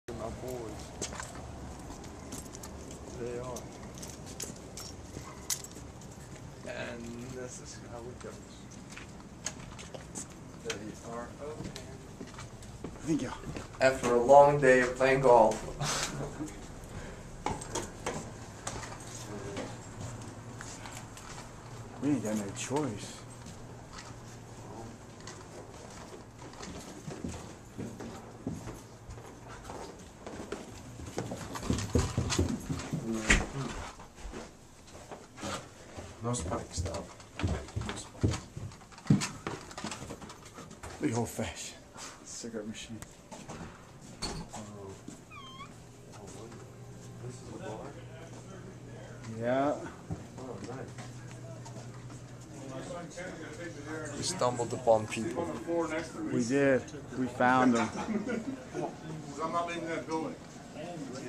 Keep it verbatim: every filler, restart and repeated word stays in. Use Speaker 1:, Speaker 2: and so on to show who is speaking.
Speaker 1: My boys. They are. And this is how it goes. They are open.
Speaker 2: Thank you.
Speaker 1: After a long day of playing golf.
Speaker 2: We ain't got no choice.
Speaker 1: No spikes though. No spikes.
Speaker 2: Big old fish. Cigarette machine.
Speaker 1: This is a bar?
Speaker 2: Yeah.
Speaker 1: Oh, nice. We stumbled upon people.
Speaker 2: We did. We found them.
Speaker 3: I'm not leaving that building.